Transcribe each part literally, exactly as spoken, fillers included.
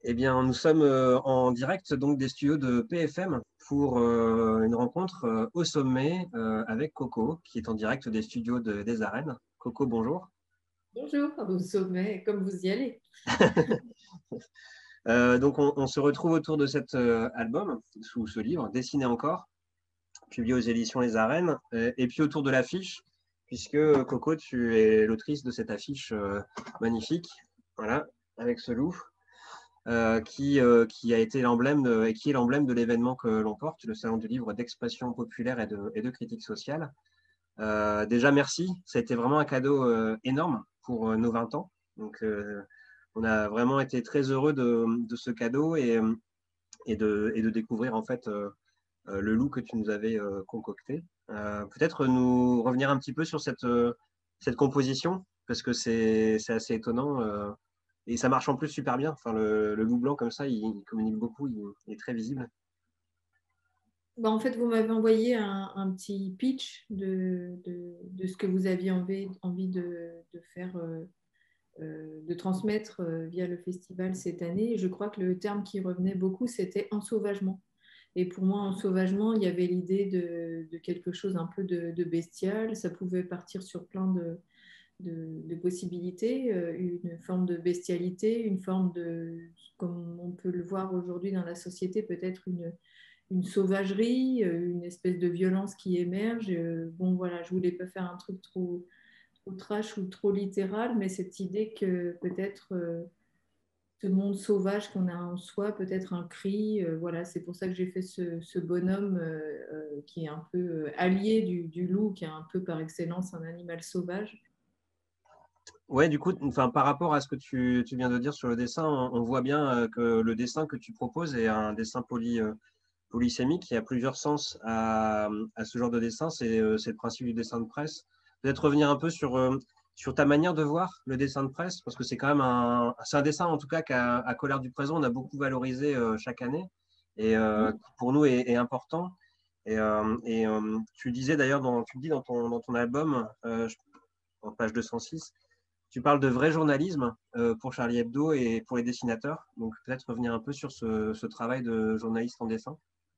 Eh bien, nous sommes euh, en direct donc, des studios de P F M pour euh, une rencontre euh, au sommet euh, avec Coco, qui est en direct des studios de- des Arènes. Coco, bonjour. Bonjour, au sommet, comme vous y allez. Euh, donc, on, on se retrouve autour de cet euh, album, sous ce livre, Dessiné encore, publié aux éditions Les Arènes, et, et puis autour de l'affiche, puisque euh, Coco, tu es l'autrice de cette affiche euh, magnifique, voilà, avec ce loup. Euh, qui, euh, qui a été l'emblème de- et qui est l'emblème de l'événement que l'on porte, le Salon du livre d'expression populaire et de, et de critique sociale. Euh, déjà, merci. Ça a été vraiment un cadeau euh, énorme pour euh, nos vingt ans. Donc, euh, on a vraiment été très heureux de, de ce cadeau et, et, de, et de découvrir en fait euh, euh, le loup que tu nous avais euh, concocté. Euh, peut-être nous revenir un petit peu sur cette, euh, cette composition, parce que c'est c'est assez étonnant. Euh, et ça marche en plus super bien. Enfin, le, le loup blanc, comme ça, il, il communique beaucoup, il, il est très visible. Bah, en fait, vous m'avez envoyé un, un petit pitch de, de- de ce que vous aviez envie, envie de, de faire, euh, euh, de transmettre euh, via le festival cette année. Et je crois que le terme qui revenait beaucoup, c'était ensauvagement. Et pour moi, ensauvagement, il y avait l'idée de, de quelque chose un peu de, de bestial. Ça pouvait partir sur plein de, de, de possibilités, euh, une forme de bestialité, une forme de, comme on peut le voir aujourd'hui dans la société, peut-être une, une sauvagerie, euh, une espèce de violence qui émerge. Euh, Bon, voilà, je voulais pas faire un truc trop, trop trash ou trop littéral, mais cette idée que peut-être euh, ce monde sauvage qu'on a en soi, peut-être un cri, euh, voilà, c'est pour ça que j'ai fait ce, ce bonhomme euh, euh, qui est un peu euh, allié du, du loup, qui est un peu par excellence un animal sauvage. Ouais, du coup, enfin, par rapport à ce que tu, tu viens de dire sur le dessin, on, on voit bien euh, que le dessin que tu proposes est un dessin poly, euh, polysémique. Il y a plusieurs sens à, à ce genre de dessin. C'est euh, c'est le principe du dessin de presse. Peut-être revenir un peu sur, euh, sur ta manière de voir le dessin de presse, parce que c'est quand même un, c'est un dessin en tout cas qu'à à Colère du Présent, on a beaucoup valorisé euh, chaque année et euh, qui pour nous est, est important. Et, euh, et euh, tu disais d'ailleurs, dans, tu le dis dans ton, dans ton album, euh, en page deux cent six, tu parles de vrai journalisme euh, pour Charlie Hebdo et pour les dessinateurs. Donc peut-être revenir un peu sur ce, ce travail de journaliste en dessin.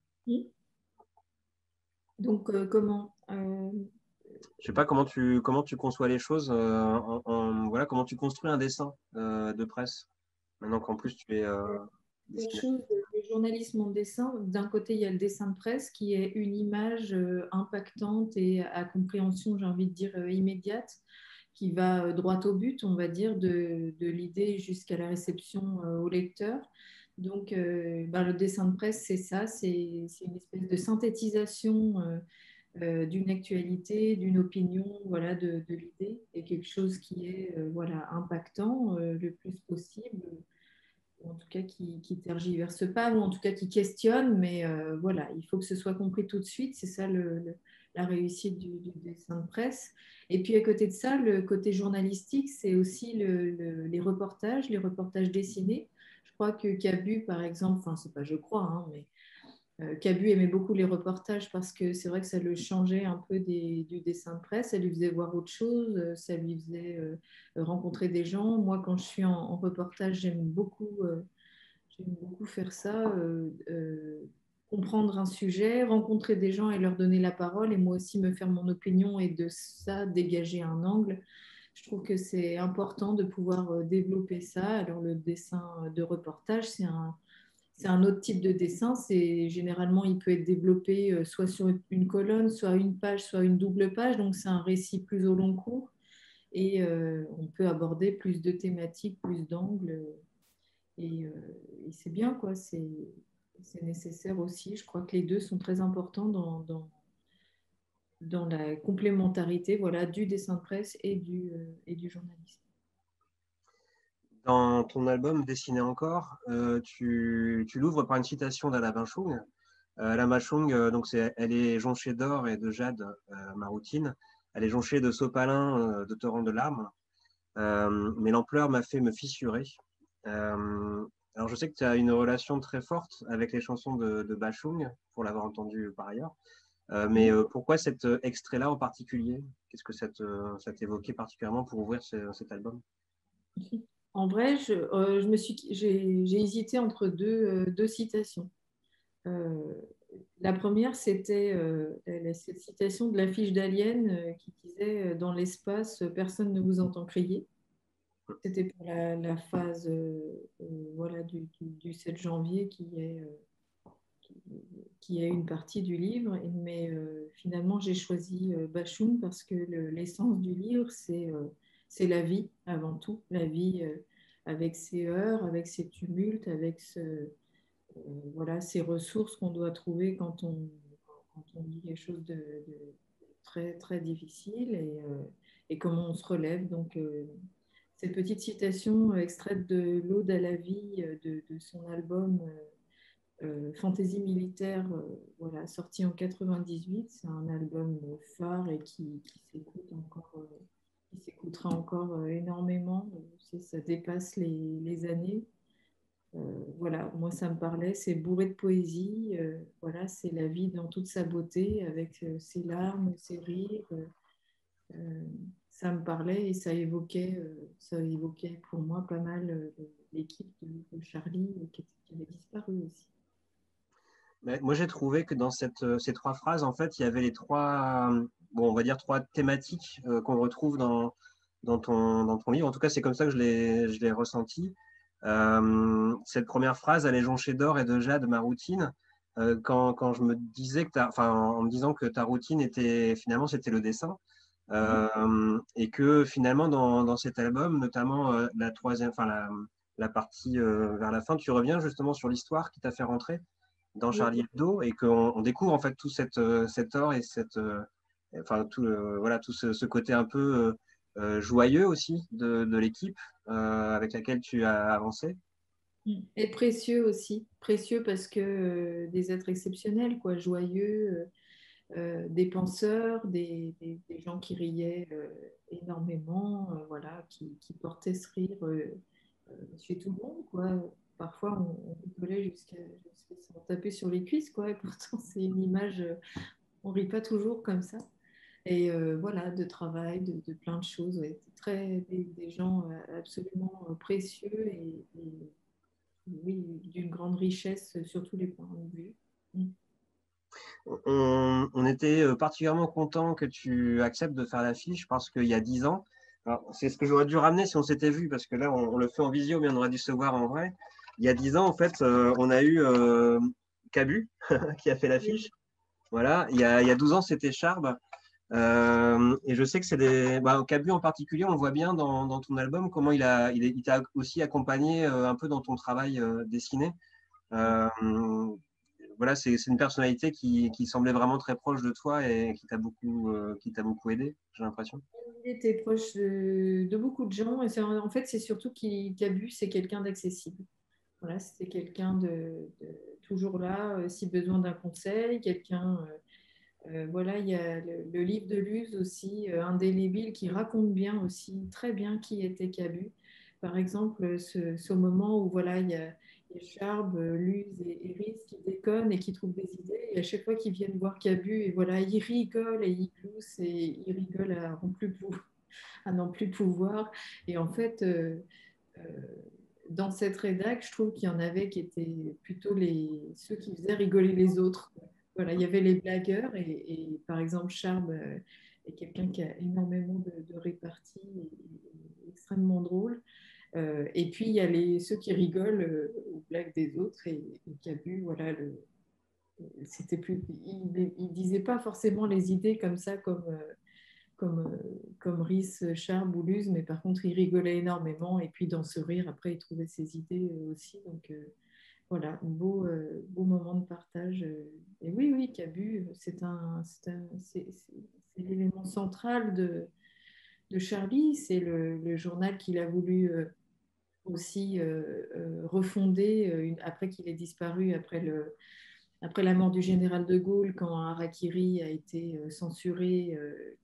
Donc, euh, comment euh, Je sais pas comment tu, comment tu conçois les choses, euh, en, en- voilà, comment tu construis un dessin euh, de presse, maintenant qu'en plus tu es euh, la dessinateur. chose, le journalisme en dessin, d'un côté, il y a le dessin de presse qui est une image euh, impactante et à compréhension, j'ai envie de dire, euh, immédiate, qui va euh, droit au but, on va dire, de, de l'idée jusqu'à la réception euh, au lecteur. Donc, euh, ben, le dessin de presse, c'est ça, c'est c'est une espèce de synthétisation euh, euh, d'une actualité, d'une opinion, voilà, de, de l'idée, et quelque chose qui est euh, voilà, impactant euh, le plus possible, ou en tout cas qui, qui tergiverse pas, ou en tout cas qui questionne, mais euh, voilà, il faut que ce soit compris tout de suite, c'est ça le, le- la réussite du, du dessin de presse. Et puis à côté de ça, le côté journalistique, c'est aussi le- le- les reportages, les reportages dessinés. Je crois que Cabu, par exemple, enfin c'est pas je crois, hein, mais euh, Cabu aimait beaucoup les reportages parce que c'est vrai que ça le changeait un peu des- du dessin de presse, ça lui faisait voir autre chose, euh, ça lui faisait euh, rencontrer des gens. Moi, quand je suis en, en reportage, j'aime beaucoup, euh, j'aime beaucoup faire ça, euh, euh, comprendre un sujet, rencontrer des gens et leur donner la parole, et moi aussi me faire mon opinion et de ça dégager un angle. Je trouve que c'est important de pouvoir euh, développer ça. Alors le dessin de reportage, c'est un c'est un autre type de dessin. C'est généralement, il peut être développé euh, soit sur une colonne, soit une page, soit une double page. Donc, c'est un récit plus au long cours et euh, on peut aborder plus de thématiques, plus d'angles. Et, euh, et c'est bien, quoi. C'est c'est nécessaire aussi. Je crois que les deux sont très importants dans, dans, dans la complémentarité, voilà, du dessin de presse et du, euh, et du journalisme. Dans ton album Dessiné encore, euh, tu, tu l'ouvres par une citation d'Alain Bachung. Euh, Alain Bachung, euh, donc c'est, elle est jonchée d'or et de jade, euh, ma routine. Elle est jonchée de sopalin, euh, de torrents de larmes. Euh, mais l'ampleur m'a fait me fissurer. Euh, alors, je sais que tu as une relation très forte avec les chansons de, de Bachung, pour l'avoir entendu par ailleurs. Euh, mais euh, pourquoi cet euh, extrait-là en particulier? Qu'est-ce que ça te- ça t'évoquait particulièrement pour ouvrir ce- cet album? En vrai, je, euh, je me suis, j'ai, j'ai hésité entre deux, euh, deux citations. Euh, la première, c'était euh, la- cette citation de l'affiche d'Alien euh, qui disait euh, dans l'espace, personne ne vous entend crier. C'était pour la, la phase euh, euh, voilà, du, du- du sept janvier qui est, euh, qui, qui est une partie du livre. Et- Mais euh, finalement, j'ai choisi euh, Bashung parce que le- l'essence du livre, c'est euh, c'est la vie avant tout. La vie euh, avec ses heures, avec ses tumultes, avec ce, euh, voilà, ces ressources qu'on doit trouver quand on, quand on vit quelque chose de, de très, très difficile et, euh, et comment on se relève. Donc, euh, cette petite citation euh, extraite de l'Aude à la vie euh, de, de son album euh, euh, Fantaisie militaire, euh, voilà, sorti en quatre-vingt-dix-huit. C'est un album euh, phare et qui, qui s'écoute encore, euh, qui s'écoutera encore euh, énormément. C'est- Ça dépasse les, les années. Euh, voilà, moi ça me parlait, c'est bourré de poésie. Euh, voilà, c'est la vie dans toute sa beauté, avec euh, ses larmes, ses rires. Euh, euh, ça me parlait et ça évoquait, euh, ça évoquait pour moi pas mal euh, l'équipe de, de Charlie euh, qui, qui avait disparu aussi. Mais moi, j'ai trouvé que dans cette, euh, ces trois phrases, en fait, il y avait les trois, euh, bon, on va dire trois thématiques euh, qu'on retrouve dans, dans ton, dans ton livre. En tout cas, c'est comme ça que je l'ai, je l'ai ressenti. Euh, cette première phrase, elle est jonchée d'or et de jade, ma routine. Euh, quand, quand je me disais que ta, enfin, en me disant que ta routine était, finalement, c'était le dessin. Mhm. Euh, et que finalement, dans, dans cet album, notamment euh, la troisième, enfin, la, la partie euh, vers la fin, tu reviens justement sur l'histoire qui t'a fait rentrer dans Oui, Charlie Hebdo et qu'on on découvre en fait tout cette, euh, cet or et cette, euh, enfin tout, le- voilà, tout ce, ce côté un peu euh, euh, joyeux aussi de, de l'équipe euh, avec laquelle tu as avancé. et précieux aussi, précieux parce que euh, des êtres exceptionnels, quoi, joyeux, euh, euh, des penseurs, des, des- des gens qui riaient euh, énormément, euh, voilà, qui, qui portaient ce rire euh, euh, chez tout le monde, quoi. Parfois, on, on rigolait jusqu'à jusqu'à s'en taper sur les cuisses, quoi. Et pourtant, c'est une image, euh, on rit pas toujours comme ça. Et euh, voilà, de travail, de, de plein de choses. Ouais. Très, des, des gens euh, absolument euh, précieux et, et, oui, d'une grande richesse sur tous les points de vue. Mm. On, on était euh, particulièrement content que tu acceptes de faire l'affiche parce qu'il y a dix ans, alors, c'est ce que j'aurais dû ramener si on s'était vu parce que là on, on le fait en visio mais on aurait dû se voir en vrai. Il y a dix ans en fait, euh, on a eu euh, Cabu qui a fait l'affiche. Voilà, il y a, il y a douze ans c'était Charb. Euh, et je sais que c'est des. Bah, Cabu en particulier, on le voit bien dans, dans ton album, comment il a, il, est- il t'a aussi accompagné euh, un peu dans ton travail euh, dessiné. Euh, voilà, c'est c'est une personnalité qui, qui semblait vraiment très proche de toi et qui t'a beaucoup, euh, qui t'a beaucoup aidé, j'ai l'impression. Il était proche de, de beaucoup de gens. Et c'est- en fait, c'est surtout qu'il- qu'Abu, c'est quelqu'un d'accessible. Voilà, c'est quelqu'un de, de toujours là, euh, si besoin d'un conseil, quelqu'un. euh, euh, voilà, il y a le, le livre de Luz aussi, euh, Indélébile, qui raconte bien aussi, très bien qui était Cabu. Par exemple, ce, ce moment où voilà, il y a, il y a Charb, euh, Luz et Iris qui déconnent et qui trouvent des idées. Et à chaque fois qu'ils viennent voir Cabu, et voilà, ils rigolent et ils gloussent et ils rigolent à n'en plus, pou- à n'en plus pouvoir. Et en fait, euh, euh, dans cette rédac, je trouve qu'il y en avait qui étaient plutôt les, ceux qui faisaient rigoler les autres. Voilà, il y avait les blagueurs et, et par exemple Charb euh, est quelqu'un qui a énormément de, de répartie et, et extrêmement drôle. Euh, et puis il y a les, ceux qui rigolent euh, aux blagues des autres et, et Cabu, voilà, le, c'était plus, il, il disait pas forcément les idées comme ça comme euh, comme, euh, comme Rhys, Charles ou Luz, mais par contre, il rigolait énormément. Et puis, dans ce rire, après, il trouvait ses idées euh, aussi. Donc, euh, voilà, beau, euh, beau moment de partage. euh. Et oui, oui, Cabu, c'est un, c'est un- c'est- c'est- c'est l'élément central de, de Charlie. C'est le, le journal qu'il a voulu euh, aussi euh, euh, refonder euh, une- après qu'il ait disparu, après le, après la mort du général de Gaulle, quand Harakiri a été euh, censuré. euh,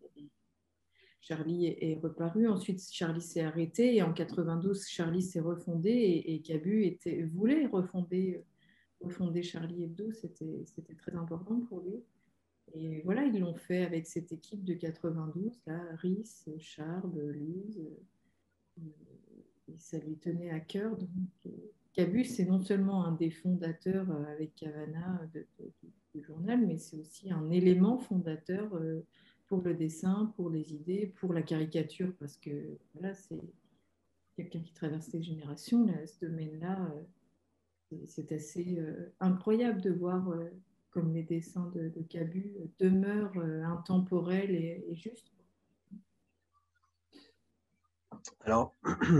Charlie est, est reparu. Ensuite, Charlie s'est arrêté et en quatre-vingt-douze, Charlie s'est refondé et, et Cabu était, voulait refonder, refonder Charlie Hebdo. C'était, c'était très important pour lui. Et voilà, ils l'ont fait avec cette équipe de quatre-vingt-douze, là, Rhys, Charb, Luz. et ça lui tenait à cœur. Donc, euh, Cabu, c'est non seulement un des fondateurs euh, avec Cavana de, de, du journal, mais c'est aussi un élément fondateur euh, pour le dessin, pour les idées, pour la caricature, parce que voilà, c'est quelqu'un qui traverse les générations. Là, ce domaine-là, euh, c'est assez euh, incroyable de voir euh, comme les dessins de, de Cabu euh, demeurent euh, intemporels et, et justes. Alors,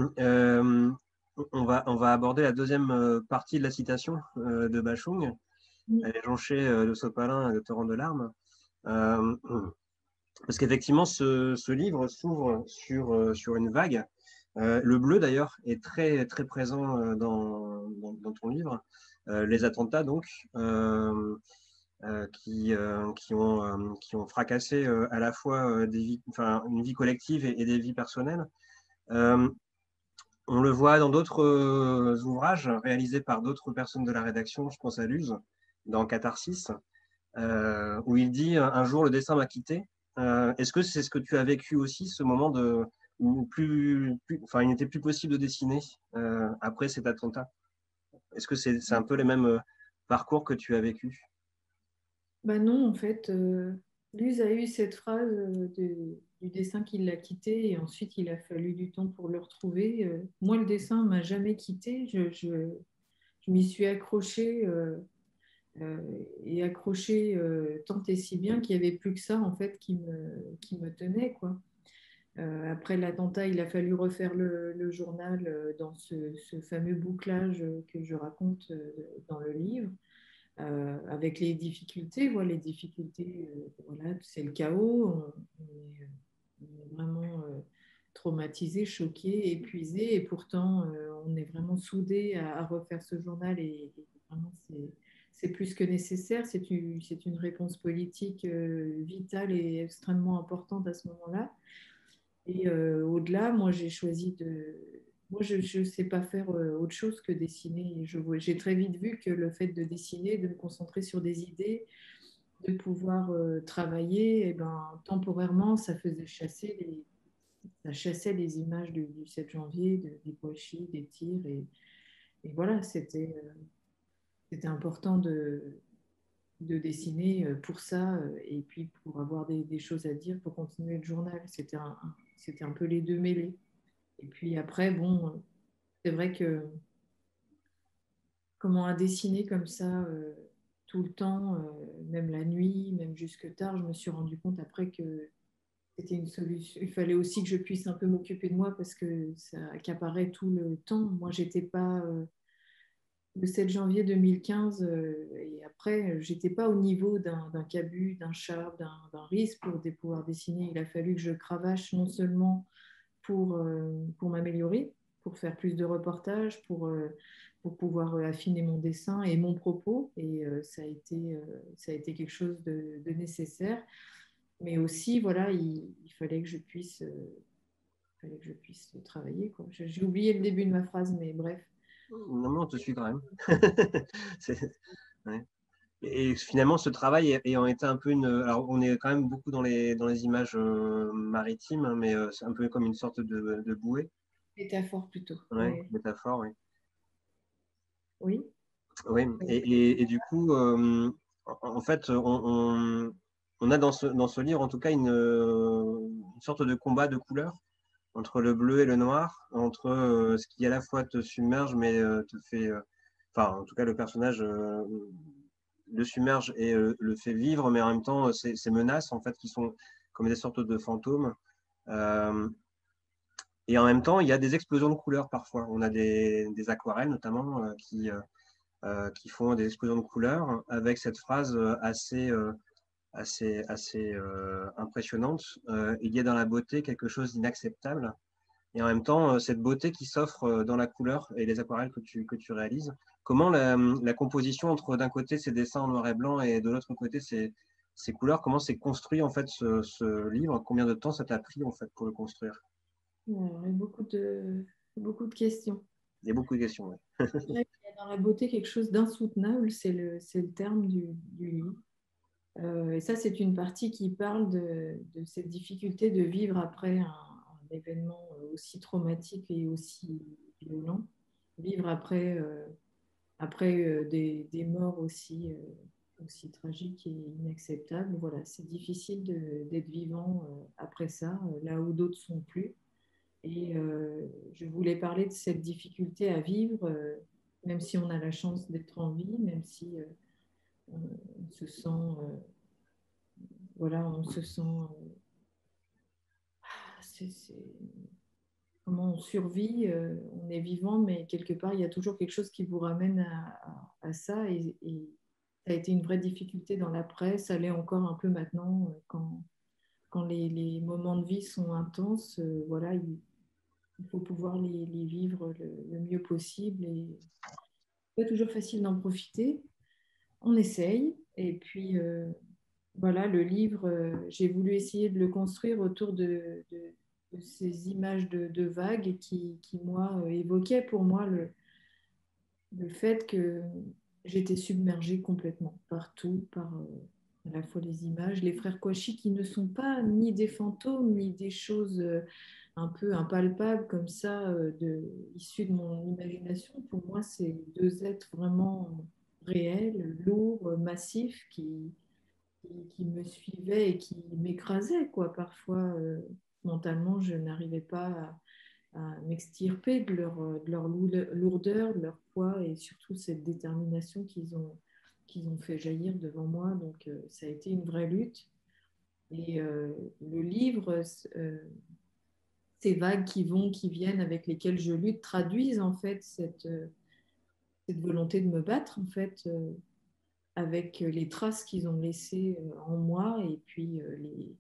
euh, on va, on va aborder la deuxième euh, partie de la citation euh, de Bachung. Elle est jonchée euh, de sopalin et de torrents de larmes. Euh, parce qu'effectivement, ce, ce livre s'ouvre sur, euh, sur une vague. Euh, le bleu, d'ailleurs, est très, très présent euh, dans, dans, dans ton livre. Euh, les attentats, donc, euh, euh, qui, euh, qui, ont, euh, qui ont fracassé euh, à la fois euh, des vies, enfin, une vie collective et, et des vies personnelles. Euh, on le voit dans d'autres euh, ouvrages réalisés par d'autres personnes de la rédaction, je pense à Luz, dans Catharsis, euh, où il dit un jour le dessin m'a quitté. Euh, Est-ce que c'est ce que tu as vécu aussi, ce moment de où plus, plus, enfin, il n'était plus possible de dessiner euh, après cet attentat? Est-ce que c'est c'est un peu les mêmes euh, parcours que tu as vécu? Bah non, en fait, euh, Luz a eu cette phrase euh, de- du dessin qui l'a quitté et ensuite il a fallu du temps pour le retrouver. Euh, moi, le dessin m'a jamais quitté. Je, je, je m'y suis accrochée euh, euh, et accrochée euh, tant et si bien qu'il n'y avait plus que ça en fait qui me, qui me tenait, quoi. Euh, après l'attentat, il a fallu refaire le, le journal euh, dans ce, ce fameux bouclage euh, que je raconte euh, dans le livre. Euh, avec les difficultés, voilà, les difficultés, euh, voilà, c'est le chaos, on, on est, on est vraiment euh, traumatisé, choqué, épuisé, et pourtant euh, on est vraiment soudé à, à refaire ce journal, et, et vraiment c'est, c'est plus que nécessaire, c'est une, c'est une réponse politique euh, vitale et extrêmement importante à ce moment-là. Et euh, au-delà, moi, j'ai choisi de... Moi, je ne sais pas faire euh, autre chose que dessiner. Je, j'ai très vite vu que le fait de dessiner, de me concentrer sur des idées, de pouvoir euh, travailler, eh ben, temporairement, ça faisait chasser les, ça chassait les images du, du sept janvier, de, des pochis, des tirs. Et, et voilà, c'était euh, c'était important de, de dessiner euh, pour ça euh, et puis pour avoir des, des choses à dire pour continuer le journal. C'était un, un- c'était un peu les deux mêlés. Et puis après, bon, c'est vrai que comment à dessiner comme ça euh, tout le temps, euh, même la nuit, même jusque tard, je me suis rendu compte après que c'était une solution. Il fallait aussi que je puisse un peu m'occuper de moi parce que ça accaparait tout le temps. Moi, j'étais pas euh, le sept janvier deux mille quinze euh, et après, j'étais pas au niveau d'un, d'un Cabu, d'un Charb, d'un, d'un Riss pour des, pouvoir dessiner. Il a fallu que je cravache non seulement pour, euh, pour m'améliorer, pour faire plus de reportages, pour, euh, pour pouvoir euh, affiner mon dessin et mon propos. Et euh, ça, a été, euh, ça a été quelque chose de, de nécessaire. Mais aussi, voilà, il, il fallait que je puisse, euh, il fallait que je puisse travailler, quoi. J'ai oublié le début de ma phrase, mais bref. Non, non, on te suit quand même. C'est- ouais. Et finalement, ce travail ayant été un peu une. Alors, on est quand même beaucoup dans les, dans les images euh, maritimes, hein, mais euh, c'est un peu comme une sorte de, de bouée. Métaphore plutôt. Ouais, Ouais. métaphore, oui. Oui. Oui, et, et, et du coup, euh, en, en fait, on, on, on a dans ce, dans ce livre, en tout cas, une, euh, une sorte de combat de couleurs entre le bleu et le noir, entre euh, ce qui à la fois te submerge, mais euh, te fait. euh, Enfin, en tout cas, le personnage euh, le submerge et euh, le fait vivre, mais en même temps, ces, ces menaces, en fait, qui sont comme des sortes de fantômes. Euh, et en même temps, il y a des explosions de couleurs parfois. On a des, des aquarelles, notamment, euh, qui. Euh, euh, qui font des explosions de couleurs avec cette phrase euh, assez, euh, assez, assez euh, impressionnante. Euh, il y a dans la beauté quelque chose d'inacceptable. Et en même temps, euh, cette beauté qui s'offre euh, dans la couleur et les aquarelles que tu, que tu réalises. Comment la, la composition entre d'un côté ces dessins en noir et blanc et de l'autre côté ces, ces couleurs, comment s'est construit en fait ce, ce livre? Combien de temps ça t'a pris en fait pour le construire? Ouais, il y a beaucoup de, beaucoup de questions. Il y a beaucoup de questions. Ouais. Je dirais qu'il y a dans la beauté quelque chose d'insoutenable, c'est le, c'est le terme du, du livre. Euh, et ça, c'est une partie qui parle de, de cette difficulté de vivre après un, un événement aussi traumatique et aussi violent, vivre après, euh, après euh, des, des morts aussi, euh, aussi tragiques et inacceptables. Voilà, c'est difficile d'être vivant euh, après ça, euh, là où d'autres sont plus. Et euh, je voulais parler de cette difficulté à vivre, euh, même si on a la chance d'être en vie, même si euh, on, on se sent, euh, voilà, on se sent, euh, c'est, c'est, comment on survit, euh, on est vivant, mais quelque part, il y a toujours quelque chose qui vous ramène à, à, à ça. Et, et, ça a été une vraie difficulté dans l'après, ça l'est encore un peu maintenant, euh, quand, quand les, les, moments de vie sont intenses, euh, voilà, il, il, faut pouvoir les, les vivre le, le, mieux possible. Et c'est pas toujours facile d'en profiter, on essaye. Et puis, euh, voilà, le livre, euh, j'ai voulu essayer de le construire autour de, de, de ces images de, de vagues qui, qui, moi, euh, évoquaient pour moi le, le fait que j'étais submergée complètement partout par euh, à la fois les images, les frères Kouachi qui ne sont pas ni des fantômes ni des choses euh, un peu impalpables comme ça, euh, de, issues de mon imagination. Pour moi, c'est deux êtres vraiment réels, lourds, massifs qui qui, qui me suivaient et qui m'écrasaient, quoi. Parfois, euh, mentalement, je n'arrivais pas à, à m'extirper de leur, de leur lourdeur, de leur poids et surtout cette détermination qu'ils ont, qu'ils ont fait jaillir devant moi. Donc, euh, ça a été une vraie lutte. Et euh, le livre, euh, ces vagues qui vont, qui viennent, avec lesquelles je lutte, traduisent en fait cette, euh, cette volonté de me battre, en fait. Euh, avec les traces qu'ils ont laissées en moi et puis les,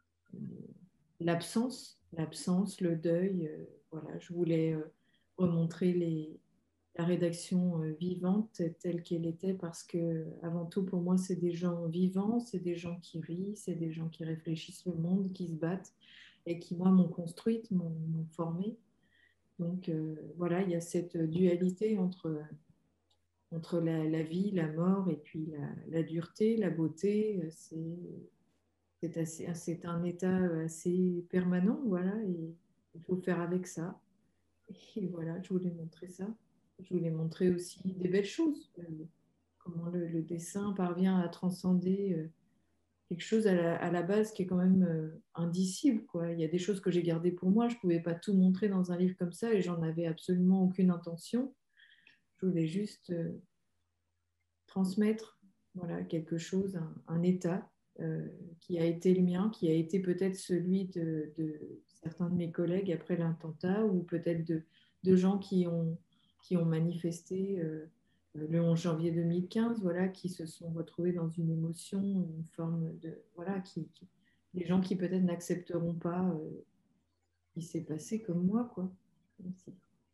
l'absence, l'absence, le deuil. Euh, voilà, je voulais euh, remontrer les, la rédaction euh, vivante telle qu'elle était parce que avant tout pour moi c'est des gens vivants, c'est des gens qui rient, c'est des gens qui réfléchissent le monde, qui se battent et qui moi m'ont construite, m'ont, m'ont formée. Donc euh, voilà, il y a cette dualité entre entre la, la, vie, la mort et puis la, la dureté, la beauté. C'est, c'est, assez, c'est un état assez permanent, voilà, et il faut faire avec ça. Et voilà, je voulais montrer ça. Je voulais montrer aussi des belles choses, euh, comment le, le, dessin parvient à transcender euh, quelque chose à la, à la, base qui est quand même euh, indicible, quoi. Il y a des choses que j'ai gardées pour moi, je ne pouvais pas tout montrer dans un livre comme ça et j'en avais absolument aucune intention. Je voulais juste euh, transmettre voilà, quelque chose, un, un état euh, qui a été le mien, qui a été peut-être celui de, de certains de mes collègues après l'attentat ou peut-être de, de gens qui ont, qui ont manifesté euh, le onze janvier deux mille quinze, voilà, qui se sont retrouvés dans une émotion, une forme de... Voilà, qui, qui, des gens qui peut-être n'accepteront pas euh, ce qui s'est passé comme moi, quoi. Merci.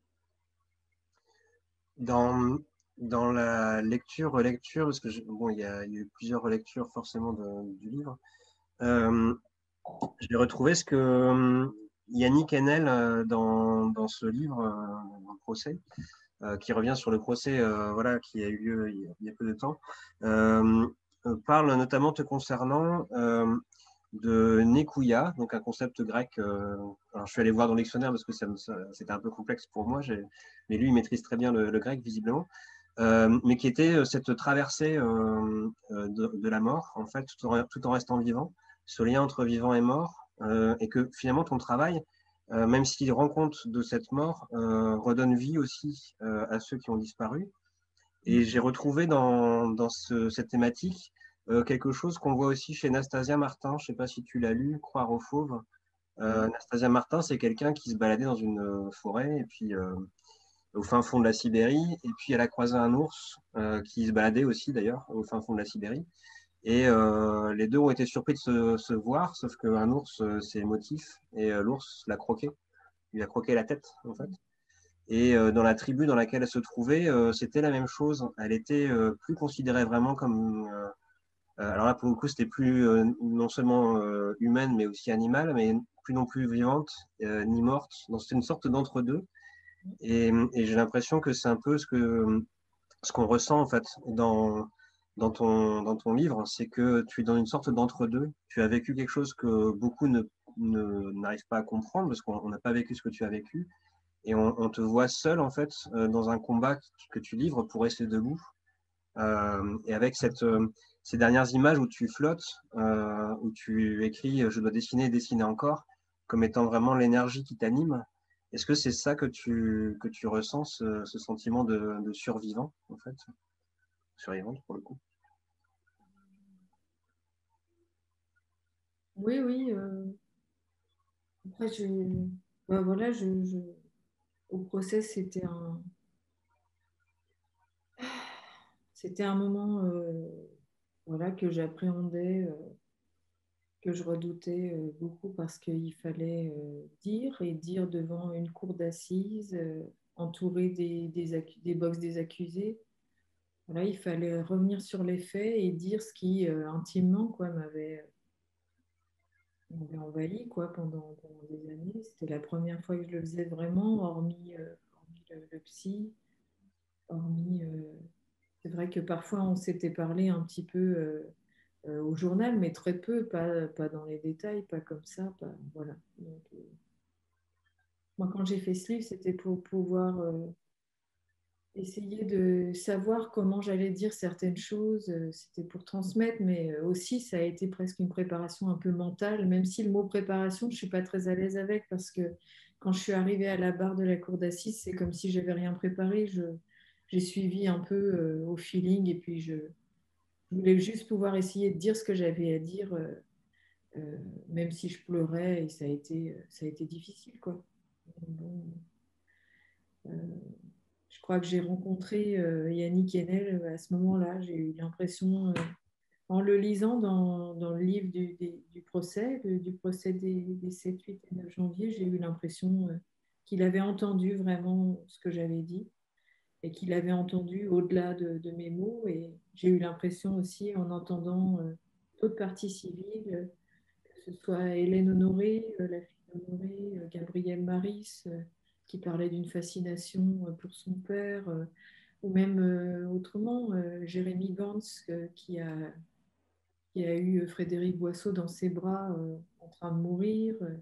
Dans, dans la lecture, relecture, parce que je, bon, il y, a, il y a eu plusieurs relectures forcément de, du livre, euh, j'ai retrouvé ce que euh, Yannick Enel, euh, dans, dans ce livre, euh, dans le procès, euh, qui revient sur le procès euh, voilà, qui a eu lieu il y a, il y a peu de temps, euh, parle notamment te concernant euh, de Nekouya, donc un concept grec. Euh, alors je suis allé voir dans le dictionnaire parce que ça, ça, c'était un peu complexe pour moi, mais lui il maîtrise très bien le, le grec visiblement, euh, mais qui était cette traversée euh, de, de la mort en fait, tout en, tout en restant vivant, ce lien entre vivant et mort, euh, et que finalement ton travail, euh, même s'il rend compte de cette mort, euh, redonne vie aussi euh, à ceux qui ont disparu. Et j'ai retrouvé dans, dans ce, cette thématique euh, quelque chose qu'on voit aussi chez Nastasia Martin. Je ne sais pas si tu l'as lu, Croire aux fauves. Euh, Nastasia Martin, c'est quelqu'un qui se baladait dans une euh, forêt et puis euh, au fin fond de la Sibérie. Et puis elle a croisé un ours euh, qui se baladait aussi d'ailleurs au fin fond de la Sibérie. Et euh, les deux ont été surpris de se, se voir, sauf qu'un ours, euh, c'est émotif et euh, l'ours l'a croqué. Il lui a croqué la tête en fait. Et euh, dans la tribu dans laquelle elle se trouvait, euh, c'était la même chose. Elle était euh, plus considérée vraiment comme... Euh, alors là, pour le coup, c'était plus euh, non seulement euh, humaine, mais aussi animale, mais plus non plus vivante, euh, ni morte. Donc c'était une sorte d'entre-deux. Et, et j'ai l'impression que c'est un peu ce que ce qu'on ressent en fait dans, dans, ton, dans ton livre, c'est que tu es dans une sorte d'entre-deux. Tu as vécu quelque chose que beaucoup ne, ne- n'arrive pas à comprendre parce qu'on on n'a pas vécu ce que tu as vécu. Et on, on te voit seul, en fait, euh, dans un combat que tu, que tu livres pour rester debout. Euh, et avec cette, euh, ces dernières images où tu flottes, euh, où tu écris «Je dois dessiner et dessiner encore», comme étant vraiment l'énergie qui t'anime. Est-ce que c'est ça que tu, que tu ressens, ce, ce sentiment de, de survivant, en fait? Survivante, pour le coup. Oui, oui. euh, Après, je, bah, voilà, je, je- au procès, c'était un, c'était un moment euh, voilà, que j'appréhendais, euh, que je redoutais euh, beaucoup parce qu'il fallait euh, dire et dire devant une cour d'assises, euh, entourée des, des, accu- des box des accusés. Voilà, il fallait revenir sur les faits et dire ce qui, euh, intimement, quoi, m'avait m'avait envahi quoi, pendant, pendant des années. C'était la première fois que je le faisais vraiment, hormis, euh, hormis le, le psy, hormis... euh, c'est vrai que parfois on s'était parlé un petit peu euh, euh, au journal, mais très peu, pas, pas dans les détails, pas comme ça. Pas, voilà. Donc, euh, moi, quand j'ai fait ce livre, c'était pour pouvoir euh, essayer de savoir comment j'allais dire certaines choses. Euh, C'était pour transmettre, mais euh, aussi ça a été presque une préparation un peu mentale, même si le mot préparation, je ne suis pas très à l'aise avec, parce que quand je suis arrivée à la barre de la cour d'assises, c'est comme si j'avais rien préparé. Je, j'ai suivi un peu euh, au feeling et puis je, je voulais juste pouvoir essayer de dire ce que j'avais à dire, euh, euh, même si je pleurais et ça a été, ça a été difficile, quoi. Bon, euh, je crois que j'ai rencontré euh, Yannick Enel euh, à ce moment-là. J'ai eu l'impression, euh, en le lisant dans, dans le livre du, des- du procès, le- du procès des, des sept, huit et neuf janvier, j'ai eu l'impression euh, qu'il avait entendu vraiment ce que j'avais dit et qu'il avait entendu au-delà de, de mes mots. Et j'ai eu l'impression aussi, en entendant euh, d'autres parties civiles, euh, que ce soit Hélène Honoré, euh, la fille d'Honoré, euh, Gabrielle Maris, euh, qui parlait d'une fascination euh, pour son père, euh, ou même euh, autrement, euh, Jérémy Gantz, euh, qui a, qui a eu Frédéric Boisseau dans ses bras euh, en train de mourir. euh,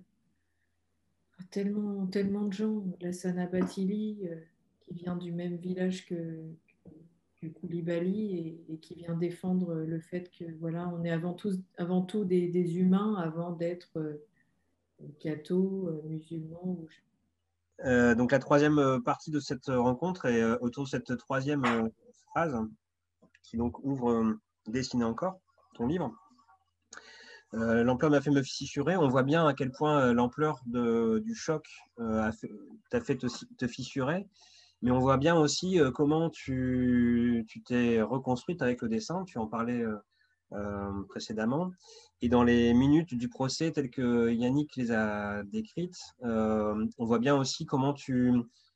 tellement, tellement de gens. Lassana Bathily, euh, qui vient du même village que, que Koulibaly et, et qui vient défendre le fait que voilà, on est avant tout, avant tout des, des humains avant d'être euh, cathos, euh, musulmans. Ou... Euh, donc la troisième euh, partie de cette rencontre est euh, autour de cette troisième euh, phrase qui donc ouvre euh, Dessiner encore, ton livre. Euh, l'ampleur m'a fait me fissurer. On voit bien à quel point euh, l'ampleur du choc euh, t'a fait te, te fissurer. Mais on voit bien aussi euh, comment tu tu t'es reconstruite avec le dessin. Tu en parlais euh, euh, précédemment. Et dans les minutes du procès, telles que Yannick les a décrites, euh, on voit bien aussi comment tu,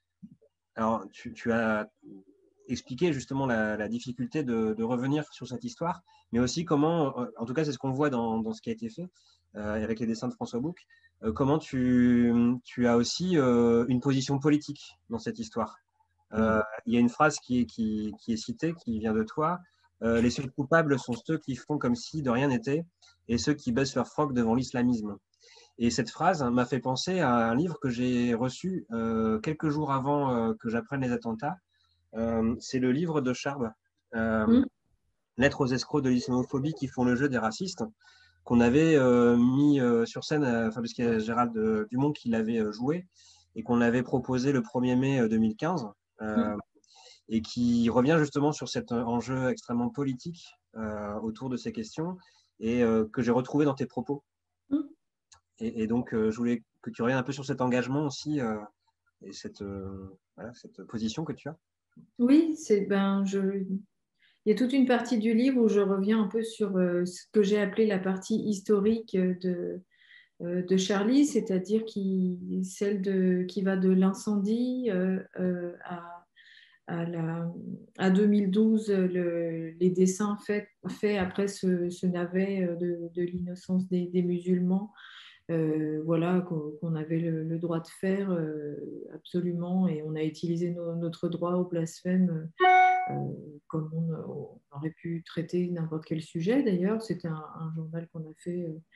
alors, tu, tu as expliqué justement la, la difficulté de, de, revenir sur cette histoire, mais aussi comment, en tout cas c'est ce qu'on voit dans, dans, ce qui a été fait euh, avec les dessins de François Bouc, euh, comment tu, tu, as aussi euh, une position politique dans cette histoire. Euh, il y a une phrase qui est, qui, qui est citée, qui vient de toi. Euh, les seuls coupables sont ceux qui font comme si de rien n'était et ceux qui baissent leur froc devant l'islamisme. Et cette phrase m'a fait penser à un livre que j'ai reçu euh, quelques jours avant euh, que j'apprenne les attentats. Euh, c'est le livre de Charb, euh, Mmh. Lettres aux escrocs de l'islamophobie qui font le jeu des racistes, qu'on avait euh, mis euh, sur scène, euh, enfin, parce qu'il y a Gérald euh, Dumont qui l'avait euh, joué, et qu'on avait proposé le premier mai deux mille quinze, euh, et qui revient justement sur cet enjeu extrêmement politique euh, autour de ces questions, et euh, que j'ai retrouvé dans tes propos. Mmh. Et, et donc, euh, je voulais que tu reviennes un peu sur cet engagement aussi euh, et cette, euh, voilà, cette position que tu as. Oui, c'est ben je. Il y a toute une partie du livre où je reviens un peu sur euh, ce que j'ai appelé la partie historique de, euh, de Charlie, c'est-à-dire qui, celle de, qui va de l'incendie euh, euh, à, à, la, à deux mille douze, le, les dessins faits, faits après ce, ce navet de, de l'innocence des, des musulmans, euh, voilà, qu'on qu'on avait le, le droit de faire euh, absolument, et on a utilisé no- notre droit au blasphème euh, comme on, on aurait pu traiter n'importe quel sujet d'ailleurs. C'était un, un journal qu'on a fait euh,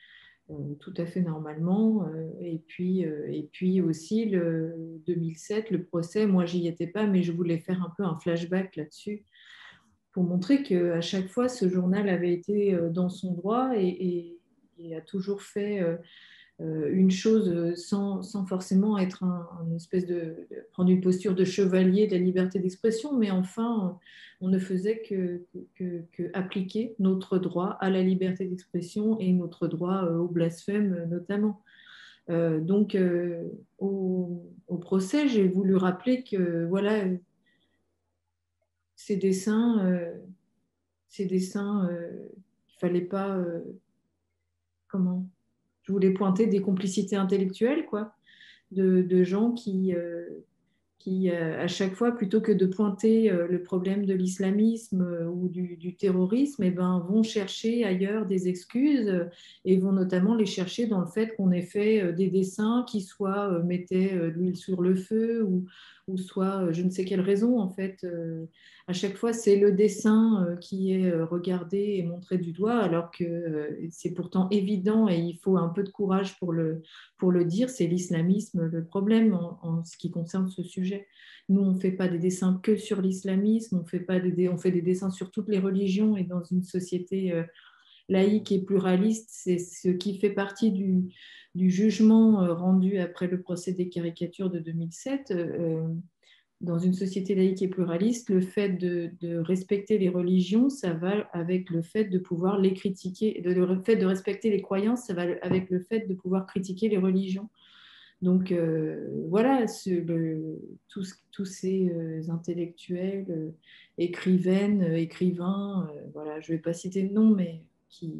euh, tout à fait normalement. Euh, et, puis, euh, et puis aussi, le deux mille sept, le procès, moi, j'y étais pas, mais je voulais faire un peu un flashback là-dessus pour montrer qu'à chaque fois, ce journal avait été euh, dans son droit et, et, et a toujours fait euh, euh, une chose sans, sans forcément être un, un espèce de, de prendre une posture de chevalier de la liberté d'expression, mais enfin, on ne faisait que, que, que appliquer notre droit à la liberté d'expression et notre droit au blasphème notamment. Euh, donc, euh, au, au procès, j'ai voulu rappeler que voilà, ces dessins, euh, ces dessins, euh, il fallait pas, euh, comment, je voulais pointer des complicités intellectuelles, quoi, de, de gens qui, euh, qui, euh, à chaque fois, plutôt que de pointer euh, le problème de l'islamisme euh, ou du, du terrorisme, eh ben, vont chercher ailleurs des excuses euh, et vont notamment les chercher dans le fait qu'on ait fait euh, des dessins qui soit euh, mettaient euh, de l'huile sur le feu ou, ou soit euh, je ne sais quelle raison. En fait, euh, à chaque fois, c'est le dessin euh, qui est euh, regardé et montré du doigt, alors que euh, c'est pourtant évident et il faut un peu de courage pour le, pour le dire, c'est l'islamisme le problème en, en ce qui concerne ce sujet. Nous, on ne fait pas des dessins que sur l'islamisme, on fait, pas des, on fait des dessins sur toutes les religions et dans une société euh, laïque et pluraliste, c'est ce qui fait partie du, du jugement euh, rendu après le procès des caricatures de deux mille sept. Euh, dans une société laïque et pluraliste, le fait de, de, respecter les religions, ça va avec le fait de pouvoir les critiquer, de, le fait de respecter les croyances, ça va avec le fait de pouvoir critiquer les religions. Donc euh, voilà, ce, le, tous, tous, ces euh, intellectuels, euh, écrivaines, euh, écrivains, euh, voilà, je ne vais pas citer de nom, mais qui,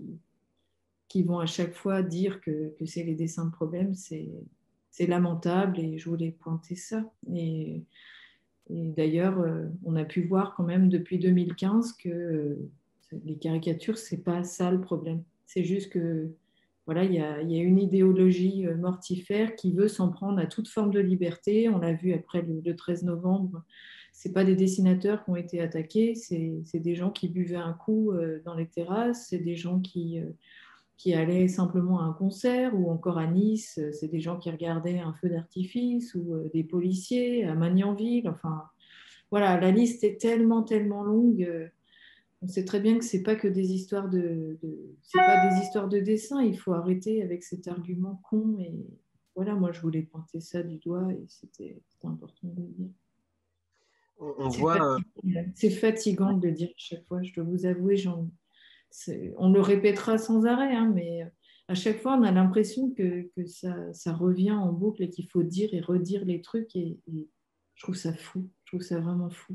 qui vont à chaque fois dire que, que c'est les dessins de problème, c'est lamentable et je voulais pointer ça. Et, et d'ailleurs, euh, on a pu voir quand même depuis deux mille quinze que euh, les caricatures, c'est pas ça le problème. C'est juste que voilà, il y a, il y a une idéologie euh, mortifère qui veut s'en prendre à toute forme de liberté. On l'a vu après le, le treize novembre. C'est pas des dessinateurs qui ont été attaqués, c'est des gens qui buvaient un coup euh, dans les terrasses, c'est des gens qui, euh, qui allaient simplement à un concert ou encore à Nice, c'est des gens qui regardaient un feu d'artifice ou euh, des policiers à Magnanville. Enfin, voilà, la liste est tellement, tellement longue. Euh, on sait très bien que c'est pas que des histoires de, de c'est pas des histoires de dessin. Il faut arrêter avec cet argument con. Et voilà, moi, je voulais pointer ça du doigt et c'était important de le dire. On, on C'est voit. Euh, fatigant, c'est fatigant de le dire à chaque fois. Je dois vous avouer, j'en on le répétera sans arrêt, hein, mais à chaque fois, on a l'impression que, que ça, ça, revient en boucle et qu'il faut dire et redire les trucs. Et, et je trouve ça fou. Je trouve ça vraiment fou.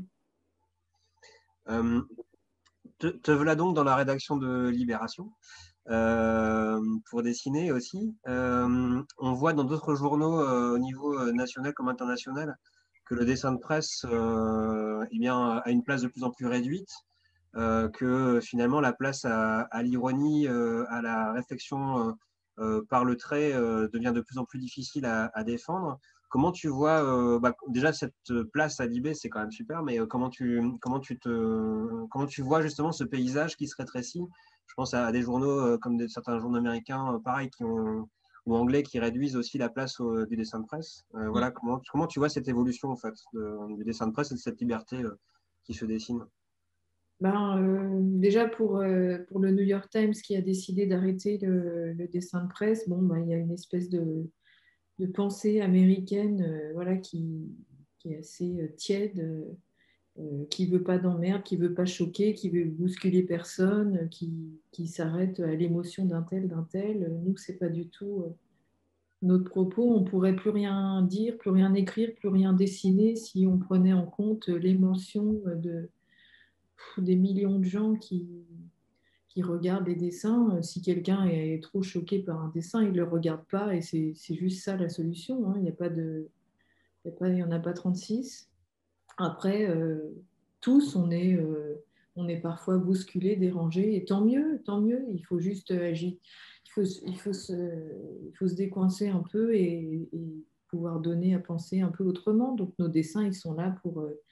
euh, te, te voilà donc dans la rédaction de Libération euh, pour dessiner aussi. Euh, on voit dans d'autres journaux euh, au niveau national comme international que le dessin de presse euh, eh bien, a une place de plus en plus réduite. Euh, que finalement la place à, à l'ironie, euh, à la réflexion euh, euh, par le trait euh, devient de plus en plus difficile à, à défendre. Comment tu vois, euh, bah, déjà cette place à Libé, c'est quand même super, mais euh, comment, tu, comment, tu te, comment tu vois justement ce paysage qui se rétrécit? Je pense à, à des journaux euh, comme des, certains journaux américains, euh, pareil, qui ont, ou anglais, qui réduisent aussi la place au, du dessin de presse. Euh, voilà, comment, comment tu vois cette évolution en fait, de, du dessin de presse et de cette liberté euh, qui se dessine? Ben, euh, déjà pour, euh, pour le New York Times qui a décidé d'arrêter le, le, dessin de presse, bon, ben, il y a une espèce de, de pensée américaine euh, voilà, qui, qui est assez euh, tiède, euh, qui ne veut pas d'emmerde, qui ne veut pas choquer, qui veut bousculer personne, qui, qui s'arrête à l'émotion d'un tel, d'un tel. Nous, ce n'est pas du tout euh, notre propos. On ne pourrait plus rien dire, plus rien écrire, plus rien dessiner si on prenait en compte l'émotion de, des millions de gens qui, qui regardent les dessins. Si quelqu'un est trop choqué par un dessin, il ne le regarde pas et c'est juste ça la solution. Hein. Il n'y a pas de, il n'y en a pas trente-six. Après, euh, tous, on est, euh, on est parfois bousculé, dérangé, et tant mieux, tant mieux. Il faut juste agir. Il faut, il faut, se, il faut se décoincer un peu et, et pouvoir donner à penser un peu autrement. Donc nos dessins, ils sont là pour,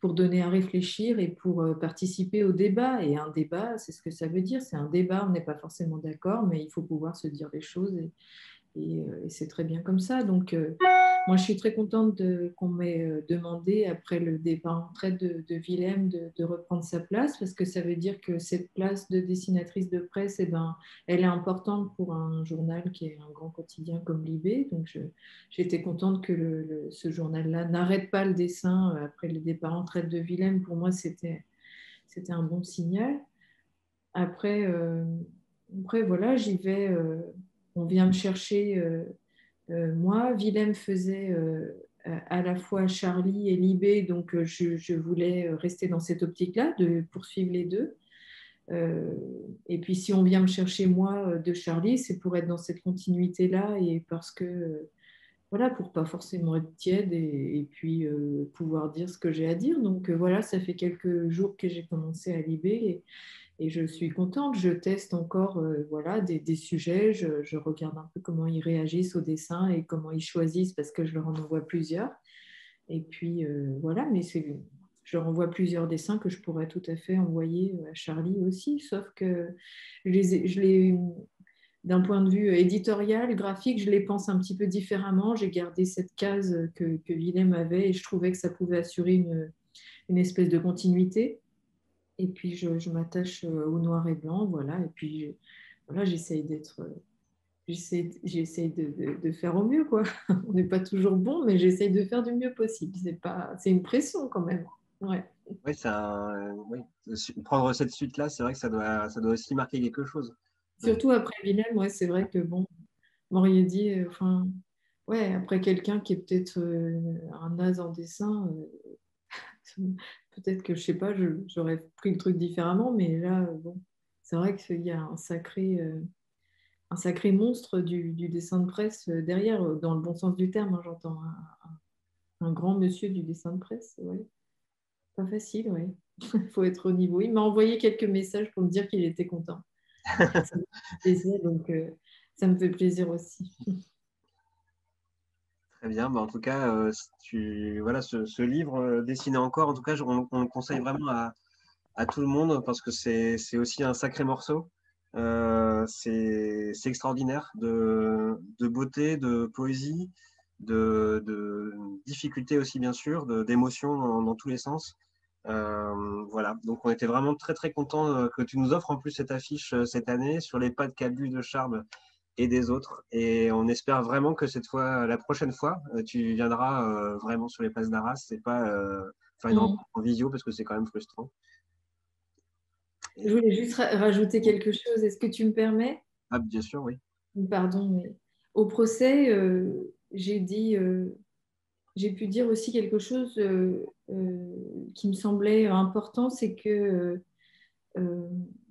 pour donner à réfléchir et pour euh, participer au débat. Et un débat, c'est ce que ça veut dire, c'est un débat, on n'est pas forcément d'accord, mais il faut pouvoir se dire les choses et, et, euh, et c'est très bien comme ça. Donc, euh, moi, je suis très contente de, qu'on m'ait euh, demandé, après le départ en retraite de, de Willem, de, de reprendre sa place, parce que ça veut dire que cette place de dessinatrice de presse, eh ben, elle est importante pour un journal qui est un grand quotidien comme Libé. Donc, je, j'étais contente que le, le, ce journal-là n'arrête pas le dessin euh, après le départ en retraite de Willem. Pour moi, c'était, c'était un bon signal. Après, euh, après voilà, j'y vais. Euh, on vient me chercher. Euh, euh, moi, Willem faisait euh, à la fois Charlie et Libé, donc euh, je, je, voulais rester dans cette optique-là, de poursuivre les deux. Euh, et puis si on vient me chercher moi de Charlie, c'est pour être dans cette continuité-là et parce que, euh, voilà, pour pas forcément être tiède et, et puis euh, pouvoir dire ce que j'ai à dire. Donc euh, voilà, ça fait quelques jours que j'ai commencé à Libé et, et je suis contente, je teste encore euh, voilà, des, des sujets, je, je, regarde un peu comment ils réagissent au dessin et comment ils choisissent parce que je leur en envoie plusieurs. Et puis euh, voilà, mais c'est, je leur envoie plusieurs dessins que je pourrais tout à fait envoyer à Charlie aussi, sauf que je les, je les, d'un point de vue éditorial, graphique, je les pense un petit peu différemment. J'ai gardé cette case que, que Willem avait et je trouvais que ça pouvait assurer une, une espèce de continuité. Et puis, je, je m'attache au noir et blanc, voilà. Et puis, je, voilà, j'essaye d'être, j'essaie, j'essaie de, de, de, faire au mieux, quoi. On n'est pas toujours bon, mais j'essaye de faire du mieux possible. C'est pas, c'est une pression quand même. Ouais. Oui, c'est un, oui. Prendre cette suite-là, c'est vrai que ça doit, ça doit aussi marquer quelque chose. Surtout après Willem, ouais, c'est vrai que bon, m'auriez dit, enfin, euh, ouais, après quelqu'un qui est peut-être euh, un naze en dessin. Euh, peut-être que je sais pas, je, j'aurais pris le truc différemment, mais là, bon, c'est vrai qu'il y a un sacré, euh, un sacré monstre du, du, dessin de presse derrière, dans le bon sens du terme, hein, j'entends. Un, un, grand monsieur du dessin de presse, ouais. Pas facile, ouais. Il faut être au niveau. Il m'a envoyé quelques messages pour me dire qu'il était content. Ça me fait plaisir, donc euh, ça me fait plaisir aussi. Très bien, bah, en tout cas, euh, tu, voilà, ce, ce livre, euh, Dessiner encore, en tout cas, on, on le conseille vraiment à, à tout le monde parce que c'est c'est aussi un sacré morceau. Euh, c'est c'est extraordinaire de, de beauté, de poésie, de, de difficulté aussi, bien sûr, de- d'émotion dans, dans tous les sens. Euh, voilà, donc on était vraiment très très contents que tu nous offres en plus cette affiche euh, cette année sur les pas de Cabu, de Charme et des autres. Et on espère vraiment que cette fois, la prochaine fois, euh, tu viendras euh, vraiment sur les places d'Arras. C'est pas euh, faire une Mm. rencontre en visio parce que c'est quand même frustrant. Je voulais juste ra- rajouter quelque chose. Est-ce que tu me permets? Ah, bien sûr, oui. Pardon, mais au procès, euh, j'ai dit, euh, j'ai pu dire aussi quelque chose euh, euh, qui me semblait important, c'est que euh,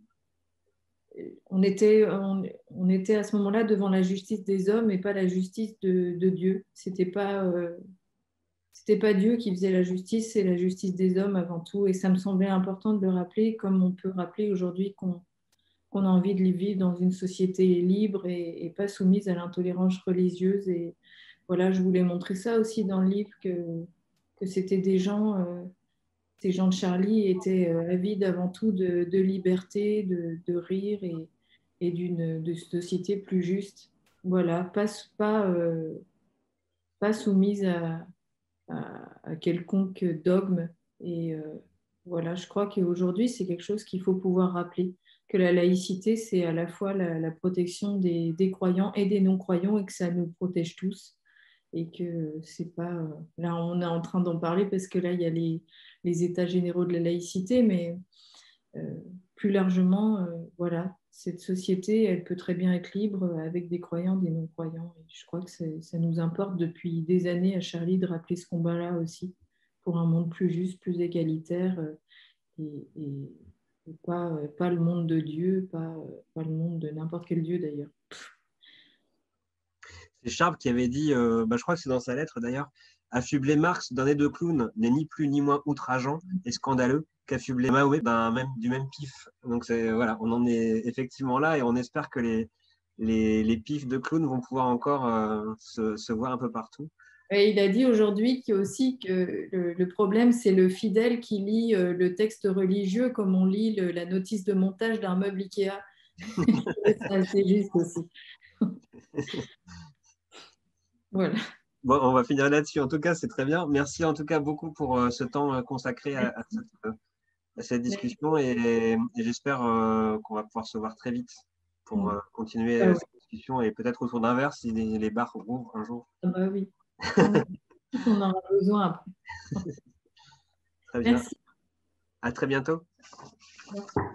on était, on, on était à ce moment-là devant la justice des hommes et pas la justice de, de Dieu. C'était pas, euh, c'était pas Dieu qui faisait la justice, c'est la justice des hommes avant tout. Et ça me semblait important de le rappeler, comme on peut rappeler aujourd'hui qu'on qu'on a envie de vivre dans une société libre et, et pas soumise à l'intolérance religieuse. Et voilà, je voulais montrer ça aussi dans le livre, que, que c'était des gens, euh, ces gens de Charlie étaient euh, avides avant tout de, de liberté, de, de rire et, et d'une de société plus juste. Voilà, pas, pas, euh, pas soumise à, à, à quelconque dogme. Et euh, voilà, je crois qu'aujourd'hui, c'est quelque chose qu'il faut pouvoir rappeler, que la laïcité, c'est à la fois la, la protection des, des, croyants et des non-croyants et que ça nous protège tous. Et que c'est pas... Euh, là, on est en train d'en parler parce que là, il y a les, les états généraux de la laïcité, mais euh, plus largement, euh, voilà, cette société, elle peut très bien être libre avec des croyants, des non-croyants. Et je crois que ça nous importe depuis des années à Charlie de rappeler ce combat-là aussi pour un monde plus juste, plus égalitaire euh, et, et, et pas, euh, pas le monde de Dieu, pas, euh, pas le monde de n'importe quel Dieu d'ailleurs. C'est Charb qui avait dit, euh, bah, je crois que c'est dans sa lettre d'ailleurs, affubler Marx d'un nez de clown n'est ni plus ni moins outrageant et scandaleux qu'affubler Mahomet ben, même, du même pif. Donc voilà, on en est effectivement là et on espère que les, les, les pifs de clown vont pouvoir encore euh, se, se voir un peu partout. Et il a dit aujourd'hui qu'il aussi que le, le problème, c'est le fidèle qui lit euh, le texte religieux comme on lit le- la notice de montage d'un meuble Ikea. C'est assez juste aussi. Voilà. Bon, on va finir là-dessus. En tout cas, c'est très bien. Merci en tout cas beaucoup pour euh, ce temps euh, consacré à, à cette, euh, à cette Mais, discussion et, et j'espère euh, qu'on va pouvoir se voir très vite pour bon, euh, continuer bah euh, ouais. cette discussion et peut-être autour d'un verre si les, les bars rouvrent un jour. Ah bah oui. On, on en a besoin après. Très bien. Merci. À très bientôt.